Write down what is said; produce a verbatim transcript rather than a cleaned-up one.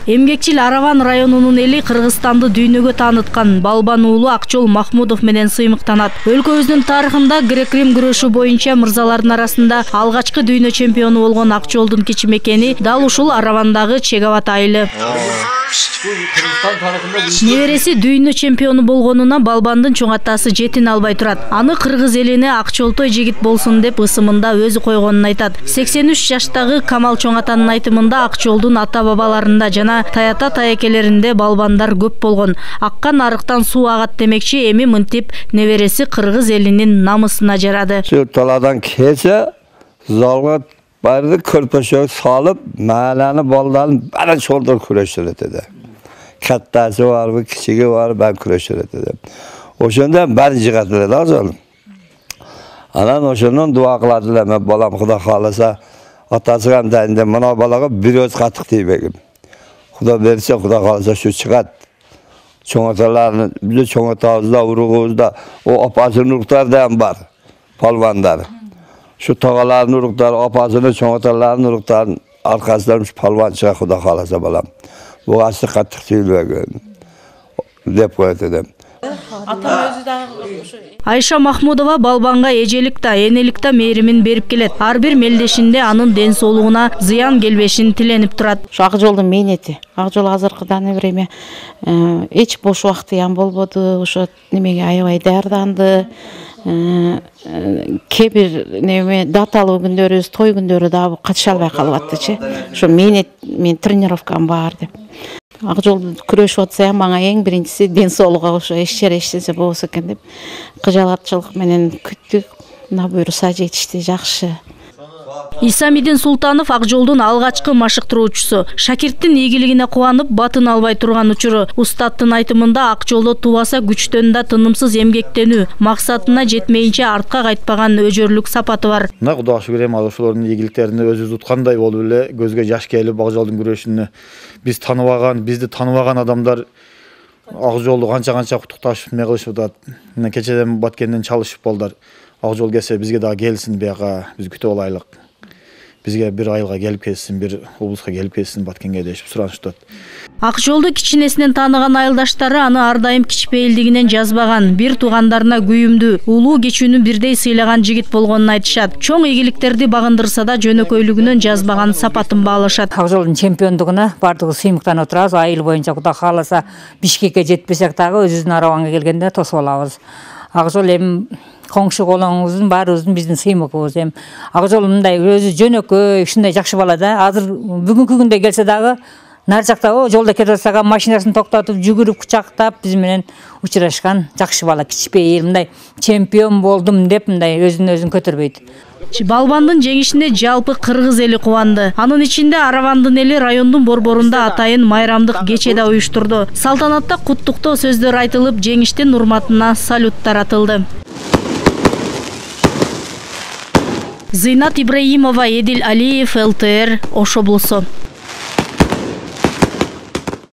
Эмгекчил Араван районунун эли Кыргызстанды дүйнөгө тааныткан Балбан уулу Акчол Махмудов менен сыймыктанат. Өлкөбүздүн тарыхында грек-рим күрөшү боюнча мырзалардын арасында алгачкы дүйнө чемпиону болгон Акчолдун кичимекени дал ушул Аравандагы Чегават айылы. Небереси дүйнө чемпиону болгонуна Балбандын чоң атасы жетин албай турат. Аны кыргыз элине Акчолтой жигит болсун деп ысымында өзү койгонун айтат. сексен үч жаштагы Камал чоң атанын айтымында Акчолдун ата бабаларында жана таята таекелеринде балбандар көп болгон. Аккан арыктан суу агат демекчи, эми мынтип небереси кыргыз элинин намысына жарады. Şu taladan kese zalga bari körpeşök salıp mahalleni balların bana şolda küreştiret dedi. Kattası var mı, kiçigi var, ben küreştiret dedi. O şundan ben ciğatlı da zalım. Anan o şundan dua kıladılar. Ben balam Xuda kalırsa atası hem deyinde bana balağa bir öz katık deyip Xuda verirse Xuda kalırsa şu çıkat. Çoğataların, bizi çoğatağızda, uruğuzda o apasının uruklar da var. Palvanlar. Şu tağaların uruklar, apasının çoğataların urukların arkasılarmış palvan çıkar Xuda kalırsa balam. Bu aslı katık değil ve dep koyatı. Айша Махмудова Балбанга эжелик да, энелик да мээримин берип келет. Ар бир мелдешинде анын ден соолугуна зыян келбешин тиленип турат. Акжолдун мээнети. Акжол азыркыдан время эч бош убакыты ям болбоду. Ошо немеге аябай даярданды. Кээ бир неме даталуу күндөрүбүз, той күндөрү дагы катыша албай калып аттычы. Ошо мээнет мен тренировкам бар деп. Акжол күрөшүп атса мага эң биринчиси ден соолугу ошо эч жер эчтесе болсо экен деп кыжалатчылык менен күттүк. Мына буюрса жетишти, жакшы. Исамидин Султанов Акжолдун алгачкы машыктыруучусу. Шакирттин ийгилигине кубанып, батын албай турган учуру. Устаттын айтымында Акжолдо тубаса күчтөн да тынымсыз эмгектенүү, максатына жетмейинче артка кайтпаган өжөрлүк сапаты бар. Мына Кудайга шүгүр эми ошолордун ийгиликтерине өзүбүз уткандай болуп эле көзгө жаш келип Акжолдун күрөшүнө биз таныбаган, бизди таныбаган адамдар Акжолду канча-канча куттукташып эме кылышып атат. Мына кечеден Баткенден чалышып болдур. Акжол келсе бизге дагы келсин, бияка биз күтүп алайлык. Бизге bir айылга келип келсин, bir облуска келип келсин, Баткенге дешип суранышты. Акжолду кичинесинен тааныган айылдаштары аны ар дайым кичпейилдигинен жазбаган, бир туугандарына күйүмдүү, улуу кечүүнү бирдей сыйлаган жигит болгонун айтышат. Чоң ийгиликтерди багындырса да жөнөкөйлүгүнөн жазбаган сапатын баалашат. Акжолдун чемпиондугуна бардыгы сыймыктанып турабыз. Айыл боюнча Кудай кааласа Бишкекке жетпесек дагы өзүбүздүн Араванга келгенде тосуп алабыз. Акжол эми коңшу колоңуздун баарыбыздын биздин сыймыгыбыз. Эми Акжол мындай өзү жөнөкөй, ушундай жакшы бала да. Азыр бүгүнкү күндө келсе дагы нар жакта о жолдо кетип атсак машинасын токтотуп, жүгүрүп кучактап биз менен учурашкан жакшы бала, кичпейил, мындай чемпион болдум деп мындай өзүн өзүн көтөрбөйт. Балбандын жеңишине жалпы кыргыз эли кубанды. Анын ичинде Аравандын эли райондун борборунда атайын майрамдык кече да уюштурду. Салтанатта куттуктоо сөздөр айтылып, жеңиштин урматына салют таратылды. Зыйнат Ибраимова, Эдил Алиев, эл тэ эр, Ош облусу.